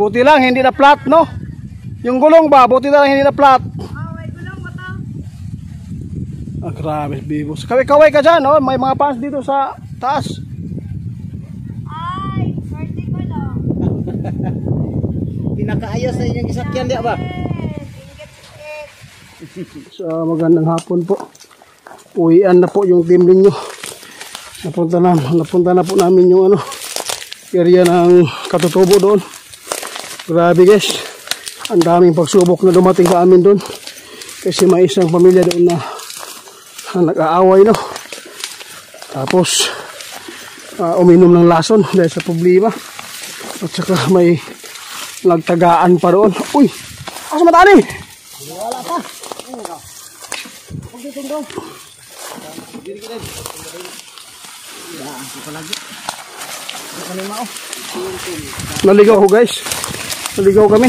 Buti lang hindi na flat, no? Yung gulong ba, buti lang hindi na flat. May gulong ba to? Ah, grabe, bibos. Kaway-kaway ka dyan, no? May mga fans dito sa taas. Ay, swerte ko lang. Pinakaayos na inyong isakyan di ba? So, magandang hapon po. Uwian na po yung team ninyo. Napunta na po namin yung area ng Katutubo doon. Grabe guys. Ang daming pagsubok na dumating sa amin doon. Kasi may isang pamilya doon na nag-aaway, no. Tapos uminom ng lason dahil sa problema. At saka may nagtagaan pa doon. Uy! Asa matani? Wala pa. Naligaw ko guys. Naligaw kami.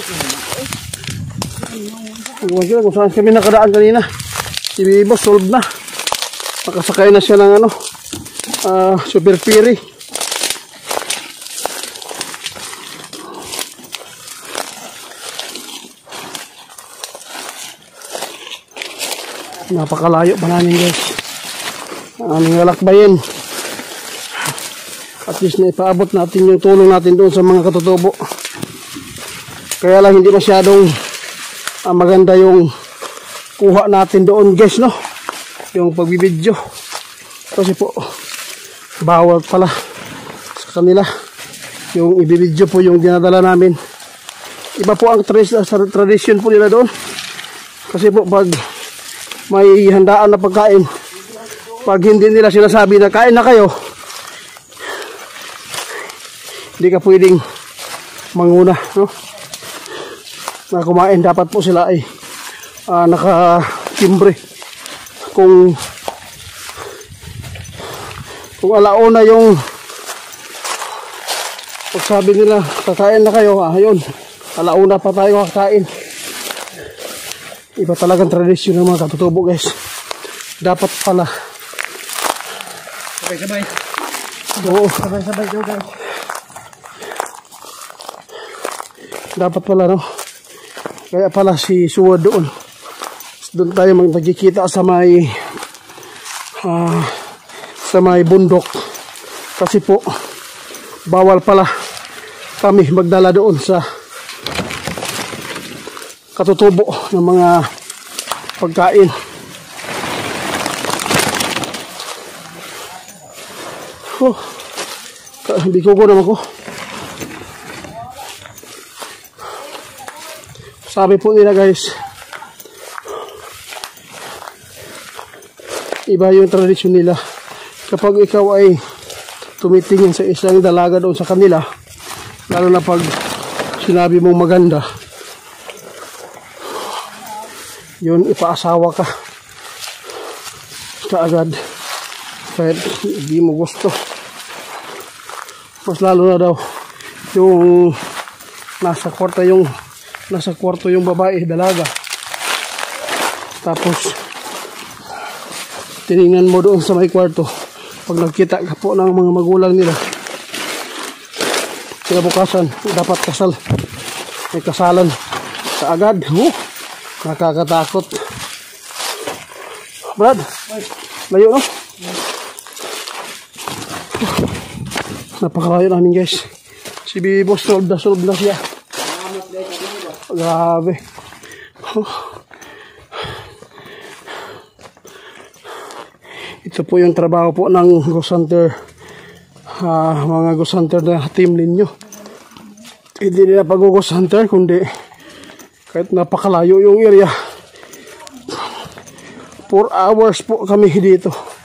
Kung saan kami nakadaan kanina. Si Bibo solve na. Nakasakay na siya ng super ferry. Napakalayo pa namin guys. Aming lalakbayin. At least na ipaabot natin yung tulong natin doon sa mga Katutubo. Kaya lang hindi masyadong maganda yung kuha natin doon guys, no? Yung pagbibidyo. Kasi po bawal pala sa kanila yung ibibidyo po yung dinadala namin. Iba po ang tradition po nila doon. Kasi po pag may handaan na pagkain, pag hindi nila sinasabi na kain na kayo, hindi ka pwedeng manguna, no? Na kumain, dapat po sila ay nakatimbre. Kung alauna yung pagsabi nila kakain na kayo, yun, alauna pa tayo kakain. Iba talagang tradisyon ng mga Katutubo guys. Dapat pala Sabay-sabay. oo, Sabay-sabay daw guys. dapat pala, no? Kaya pala si Suwad doon tayo magkikita sa may bundok. Kasi po bawal pala kami magdala doon sa Katutubo ng mga pagkain. Bigo ko naman ko. Sabi po nila guys, iba yung tradisyon nila. Kapag ikaw ay tumitingin sa isang dalaga doon sa kanila, lalo na pag sinabi mong maganda, yun, ipaasawa ka kaagad kahit hindi mo gusto. Mas lalo na daw yung nasa kwarto yung babae, dalaga, tapos tiningnan mo doon sa may kwarto, pag nagkita ka po ng mga magulang nila, kinabukasan dapat kasal, may kasalan kaagad. Nakakatakot. Brad, layo, no? Napakalayo namin guys. Si Bibo solve na siya. Grabe. Ito po yung trabaho po ng Ghost Hunter, mga Ghost Hunter na team ninyo. Hindi nila pag-Ghost Hunter kundi kahit napakalayo yung area, 4 hours po kami dito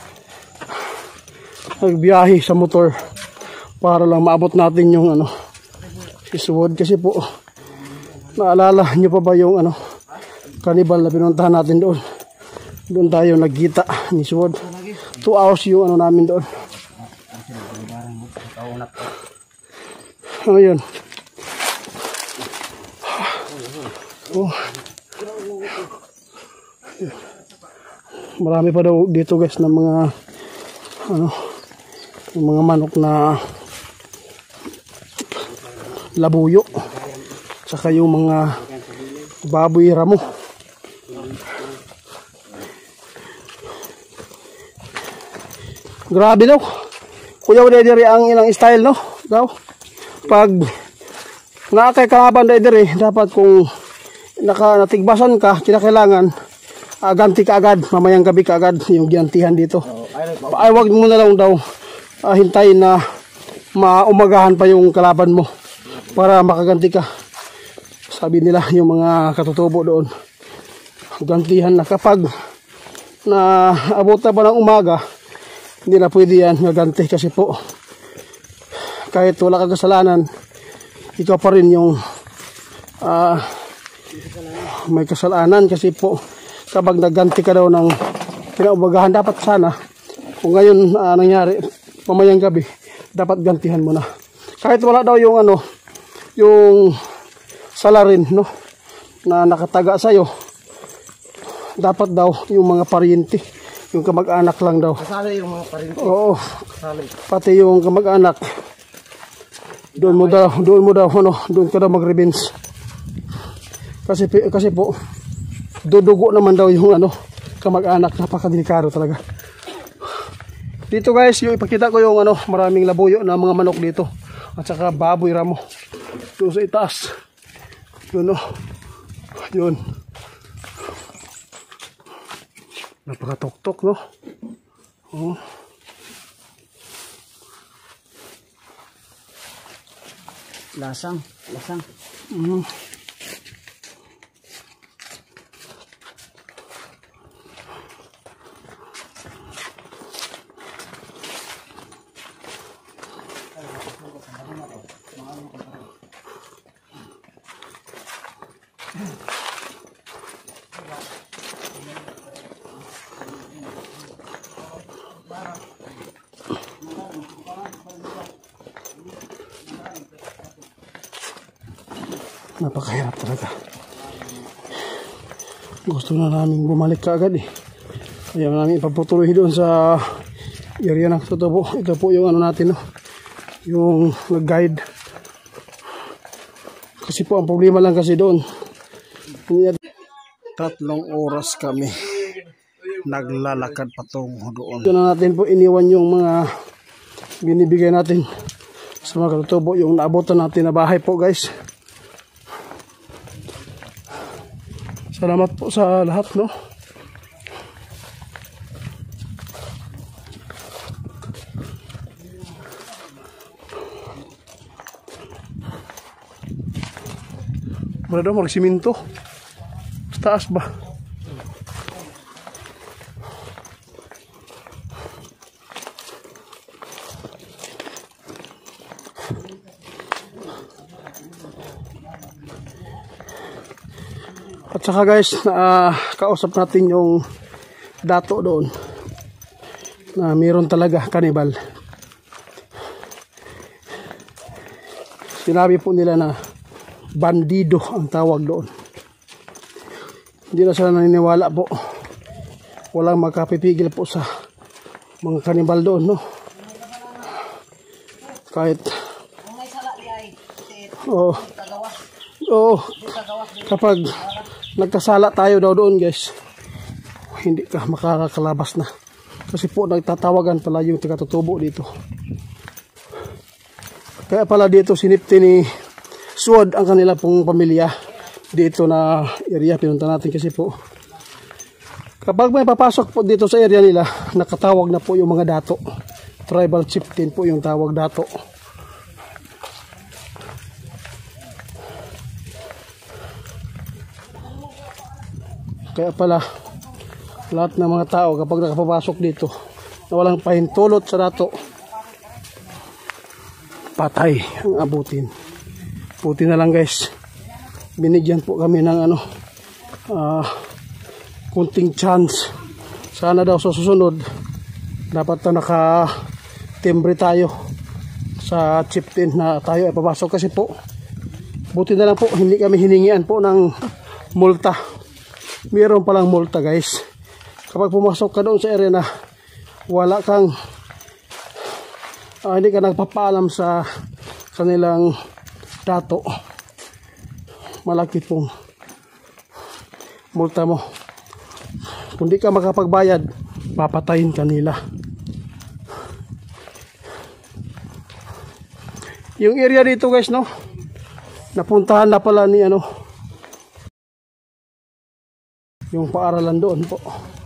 nagbiyahe sa motor para lang maabot natin yung Iswood. Kasi po naalala nyo pa ba yung Cannibal na pinuntahan natin doon? Doon tayo nagkita ni Iswood. 2 hours yung namin doon. Yun. Marami pa daw dito guys na mga yung mga manok na labuyo. Saka yung mga baboy ramo. Grabe daw. Kuya wala diri ang ilang style no. Daw. Pag nakakay kalaban diri dapat kung natigbasan ka, kinakailangan ganti ka agad, mamayang gabi ka agad yung giantihan dito. Ay wag mo na lang daw hintayin na maumagahan pa yung kalaban mo para makaganti ka. Sabi nila yung mga katutubo doon, gantihan na kapag na abot na ba ng umaga, hindi na pwede yan maganti kasi po kahit wala kang kasalanan, ikaw pa rin yung may kasalanan kasi po kapag nagganti ka daw ng kinaumagahan, dapat sana kung ngayon nangyari mamayang gabi, dapat gantihan mo na kahit wala daw yung yung salarin no na nakataga sa'yo, dapat daw yung mga paryente, yung kamag-anak lang daw. Kasali yung mga parinti. Oo. Kasali. Pati yung kamag-anak. Doon ka daw mag-revenge. Kasi po dudugo naman daw yung kamag-anak, napakadelikado talaga. Dito guys, yung ipakita ko yung maraming labuyo na mga manok dito at saka baboy ramo. Doon sa itaas. Yun Yun. Napakatok-tok no. Oh. Lasang. Napakahirap talaga. Gusto na namin bumalik kaagad eh. Kaya namin ipaputuloy doon sa area ng Tutubo. Ito po yung natin no. Yung nag-guide. Kasi po ang problema lang kasi doon. 3 oras kami naglalakad patungo doon. Ito na natin po iniwan yung mga binibigay natin sa mga Tutubo. Yung naabotan natin na bahay po guys. Salamat po sa lahat no. Wala daw magsiminto. Sa taas ba? At saka guys, kausap natin yung dato doon na mayroon talaga kanibal. Sinabi po nila na bandido ang tawag doon. Hindi na sila naniniwala po. Walang makapipigil po sa mga kanibal doon, no? Kahit kapag nagkasala tayo daw doon guys, hindi ka makakalabas na. Kasi po nagtatawagan pala yung taga-Tutubo dito. Kaya pala dito sinipti ni Suod ang kanila pong pamilya dito na area. Pinunta natin kasi po kapag may papasok po dito sa area nila, nakatawag na po yung mga dato. Tribal chieftain po yung tawag, dato. Kaya pala lahat ng mga tao kapag nakapapasok dito na walang pahintulot sa dato, patay ang abutin. Puti na lang guys, binigyan po kami ng kunting chance. Sana daw sa susunod dapat na naka-timbre tayo sa chieftain na tayo ay papasok. Kasi po buti na lang po hindi kami hiningian po ng multa. Mayroon palang multa guys kapag pumasok ka doon sa area na wala kang hindi ka nagpapaalam sa kanilang dato. malaki pong multa mo. Kung di ka makapagbayad, papatayin ka nila. Yung area dito guys, no, napuntahan na pala ni ano, yung paaralan doon po.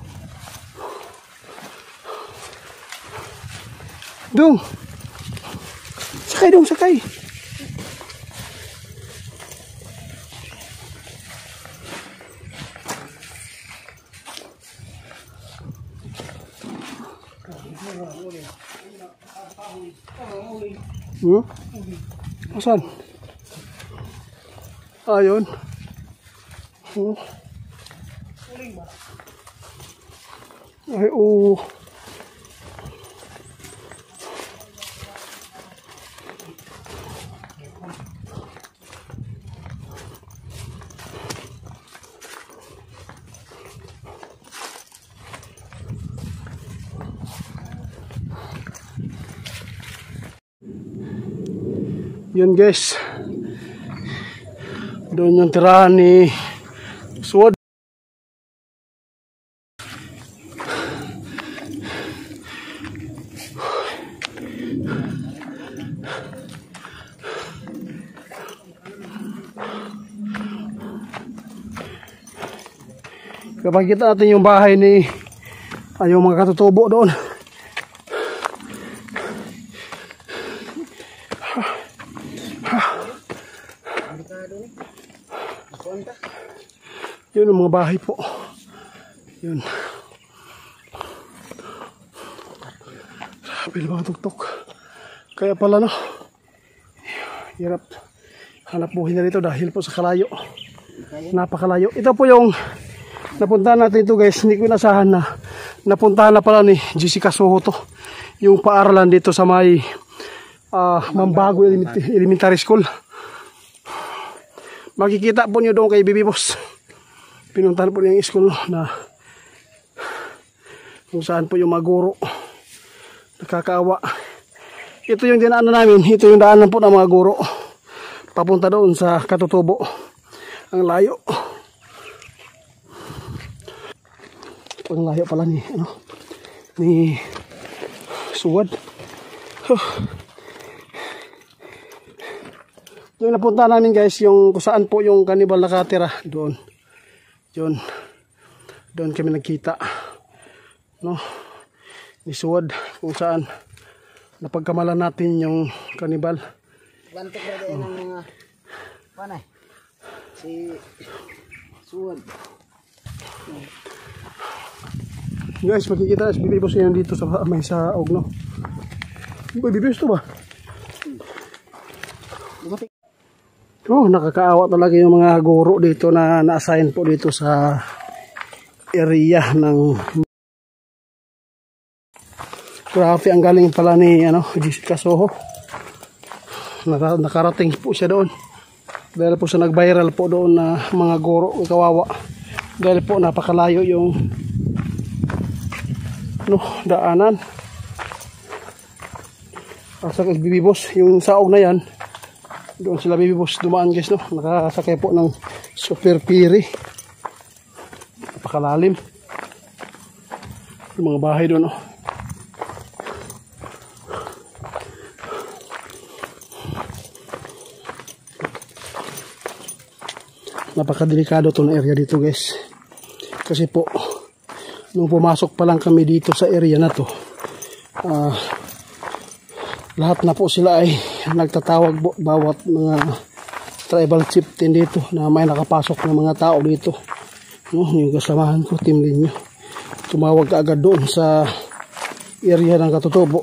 Dung! Sakay dong, sakay! Asan? Ayun. Ay, oo. Yun guys, doon yung tirahan ni Sword. Kapag kita natin yung bahay ni yung mga katutubo doon. Yun ang mga bahay po. Yun. Sabi mga tuktok. Kaya pala no, hirap hanap buhay na rito dahil po sa kalayo. Napakalayo. Ito po yung napuntahan natin ito guys. Hindi ko inasahan na napuntahan na pala ni Jessica Soho to. Yung paaralan dito sa may Mambago Elementary School. Makikita po nyo doon kay Bibi Boss. Pinuntahan po niya yung school na kung saan po yung mga guro. Nakakaawa. Ito yung dinaanan namin. Ito yung daanan po ng mga guro. Papunta doon sa Katutubo. Ang layo. Ang layo pala ni Suwad. Yung napunta namin guys, yung kung saan po yung kanibal nakatira doon. Yun. Doon kami nagkita. No? Ni Suwad kung saan napagkamalan natin yung kanibal. Bantok na din ng mga panay. Si Suwad. Guys, makikita si Bibi Boss yan dito sa may sa Ogno. Bibi Boss to ba? Oh, nakakaawa talaga yung mga guro dito na na-assign po dito sa area ng grabe. Ang galing pala ni Jessica Soho. Nakarating po siya doon dahil po sa nag-viral po doon na mga guro. Kawawa dahil po napakalayo yung daanan. Asa kay Bibi Boss yung saog na yan. Doon sila Bibi Boss dumaan guys, no? Nakasakay po ng super piri. Napakalalim. Yung mga bahay doon, no? Napakadelikado to na area dito guys. Kasi po, nung pumasok pa lang kami dito sa area na to, lahat na po sila ay nagtatawag bawat mga tribal chieftain dito na may nakapasok ng mga tao dito. No, yung kasamahan ko, Team Linyo, tumawag ka agad doon sa area ng Katutubo.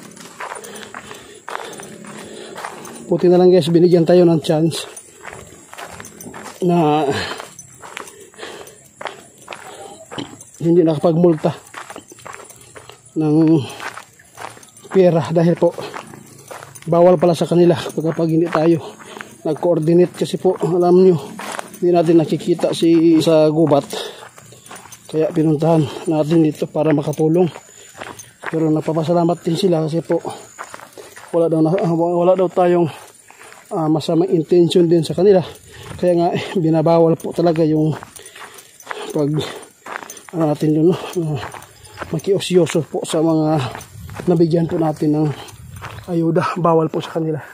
Puti na lang guys, binigyan tayo ng chance na hindi nakapagmulta ng pera dahil po bawal pala sa kanila kapag hindi tayo nag-coordinate, kasi po alam nyo hindi natin nakikita sa gubat, kaya pinuntahan natin dito para makatulong. Pero napapasalamat din sila kasi po wala daw tayong masamang intention din sa kanila. Kaya nga binabawal po talaga yung pag natin doon, makiosyoso po sa mga nabigyan po natin ng ayuda. Bawal po sa kanila.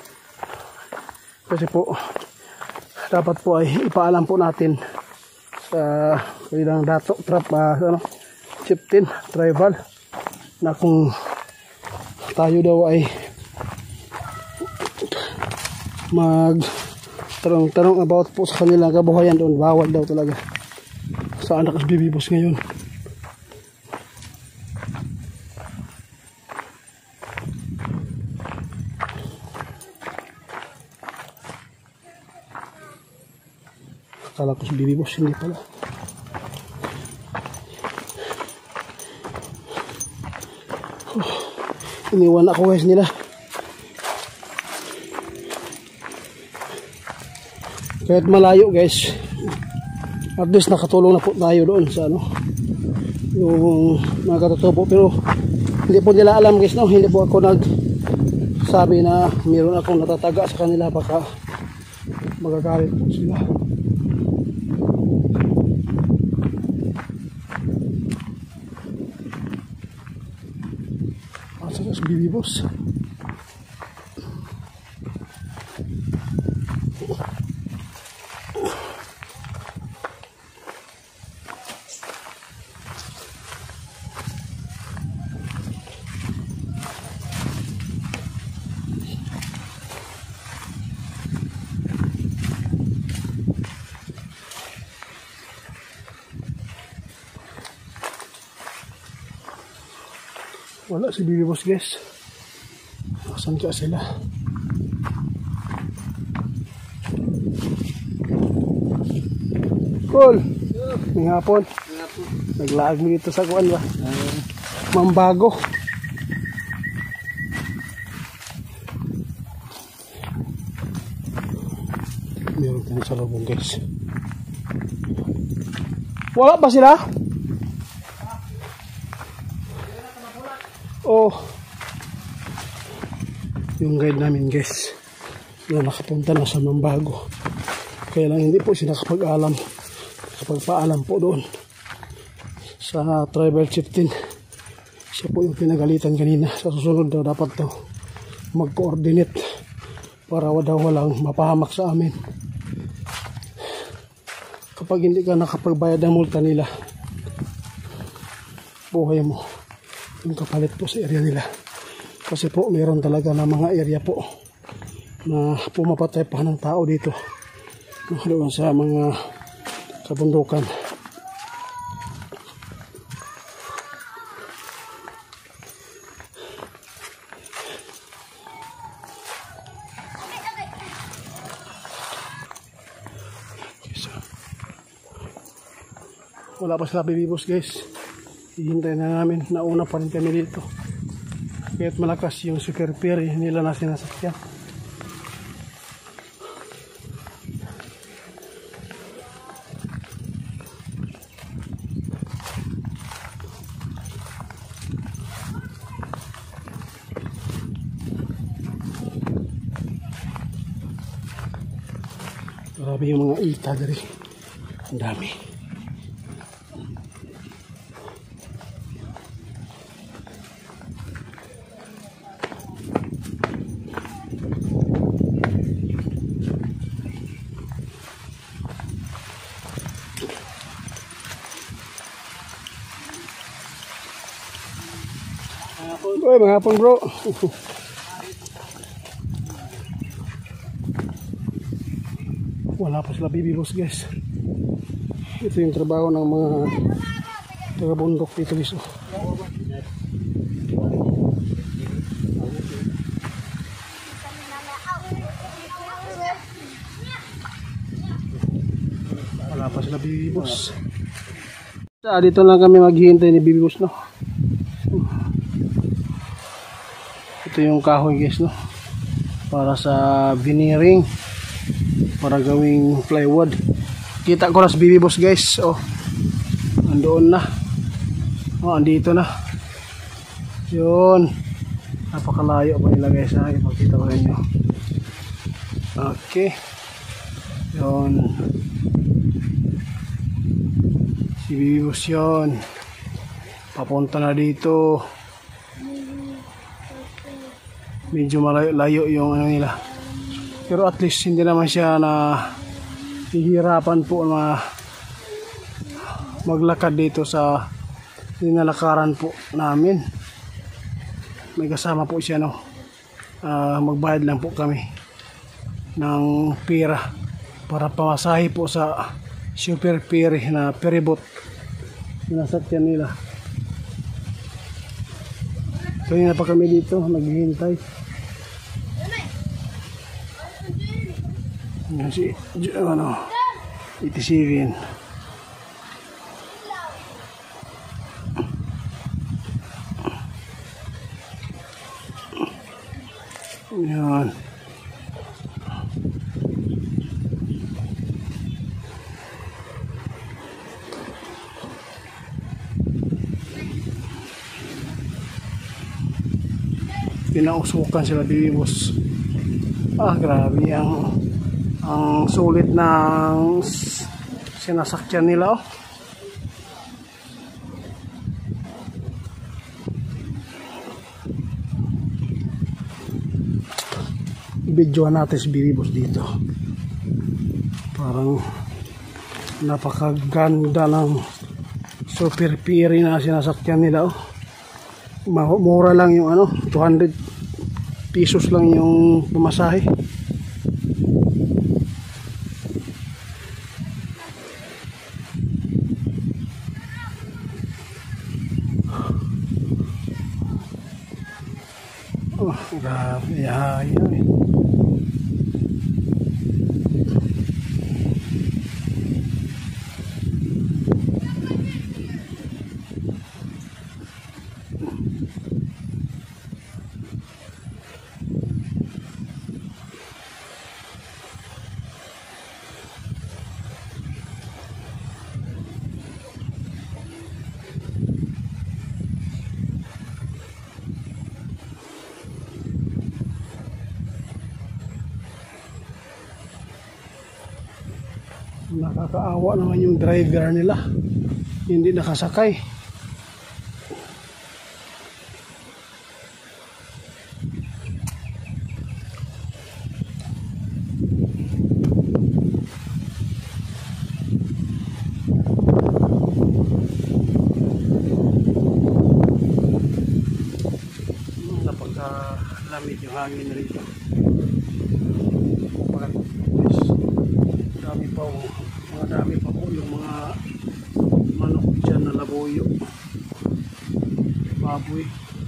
Kasi po dapat po ay ipaalam po natin sa kanilang dato, chieftain, tribal, na kung tayo daw ay magtanong about po sa kanilang kabuhayan doon, bawal daw talaga. Saan nakasbibibos ngayon? Akala ko si bibibos, hindi pala. Iniwan ako guys nila. Kahit malayo guys, at least nakatulong na po tayo doon sa yung mga katutubo. Pero hindi po nila alam guys, no? Hindi po ako nagsabi na mayroon akong natataga sa kanila, baka magagalit po sila. Sa bibibos. Wala si bibibos guys. Asan ka sila? Cool. May hapon. Naglaag mo dito sa kuwan ba? Mambago. Meron tayo sa lubong guys. Wala ba sila? Oh, yung guide namin guys na nakapunta na sa Mambago, kaya lang hindi po siya nakapagpaalam po doon sa tribal chieftain. Siya po yung pinagalitan kanina. Sa susunod daw dapat daw mag-coordinate para daw walang mapahamak sa amin kapag hindi ka nakapagbayad ng multa nila. Buhay mo yung kapalit po sa area nila. Kasi po meron talaga na mga area po na pumapatay pa ng tao dito doon sa mga kabundukan. Wala pa sila bibibos guys. Hihintay na namin. Nauna pa rin kami dito. Kahit malakas yung super ferry nila na sinasakyan. Grabe yung mga ita dari. Ang dami. Uy, mga hapon bro. Wala pa sila bibibos guys. Ito yung trabaho ng mga taga-bundok dito guys. Wala pa sila bibibos. Dito lang kami maghihintay ni bibibos, no. Ito yung kahoy guys, no, para sa veneering, para gawing plywood. Kita ko na sa bibibos guys. Oh, andoon na. Oh, andito na. Yun, napakalayo pa nila guys, ha. Ipakita ko rin nyo. Okay. Yun. Si Bibos yun. Papunta na dito. Medyo malayo yung ano nila. Pero at least hindi naman siya na hihirapan po na maglakad dito sa ninalakaran po namin. May kasama po siya, no. Magbayad lang po kami ng pera para pamasahe po sa super ferry na ferryboat na nasakyan nila. Kanina pa kami dito naghihintay. Yan si 87. Yan. Pinausukan sila Bibos. Grabe ang sulit ng sinasakyan nila, oh. Videoan natin si Bibos dito. Parang napakaganda ng super ferry na sinasakyan nila, oh. Mura lang yung 200 pesos lang yung pamasahe. Grabe, ay. Nakakaawa naman yung driver nila, hindi nakasakay. Napakalamig yung hangin rito. Dami pa po yung mga manok dyan na labuyo, baboy.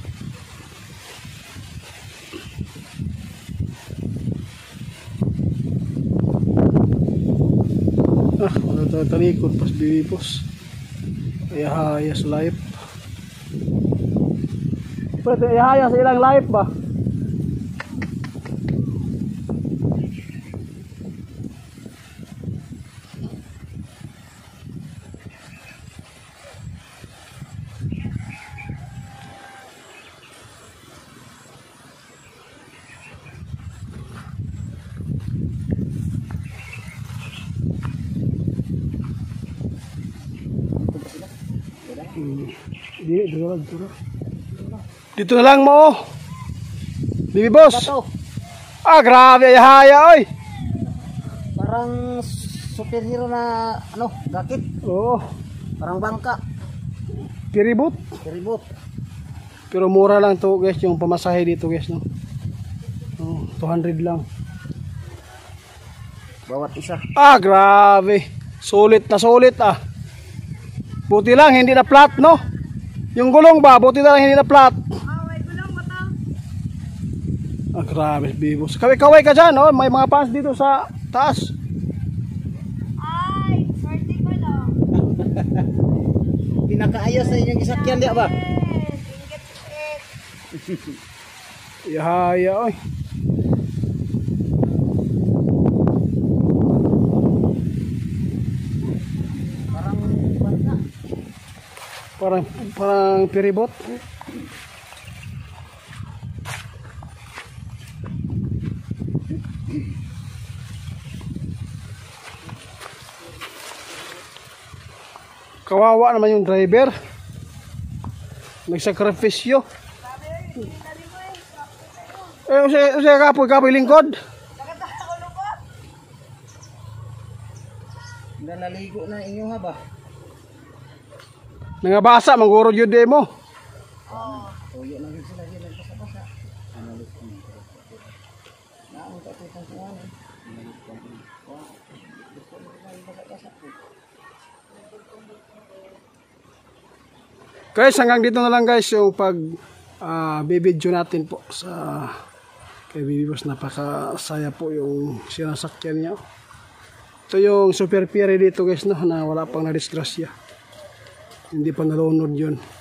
Wala talikod pas Bibos. Hayas life. Pwede hayas ilang life ba? Dito na lang mo. Bibos. Grabe haya oy. Parang superhero na gakit. Oo. Parang bangka. Ferryboat. Pero mura lang to, guys, yung pamasahe dito, guys, no. 200 lang. Bawat isa. Grabe. Sulit na sulit Buti lang hindi na flat, no. Yung gulong ba, buti lang hindi na flat. May gulong ba to? Grabe, Bibos. Kaway-kaway ka dyan, no? May mga fans dito sa taas. Ay, swerte ko lang. Pinakaayos na inyong isakyan, di ba? Ihaya, oy. Parang ferryboat. Kawawa naman yung driver. Nagsakripisyo. Usay kapoy lingkod. Naligo na inyo ha ba? Nangabasa mangguro jud mo. Tuyo na gid sila diyan nagpasa-pasa. Analis ko. Naamon ka itong kuwan. Guys, hanggang dito na lang guys yung pag bibidyo natin po sa kay Bibi Boss. Napakasaya po yung sinasakyan niya. Ito yung Super Piere dito guys, no, na wala pang na-disgrasya. Hindi pa nalunod yun.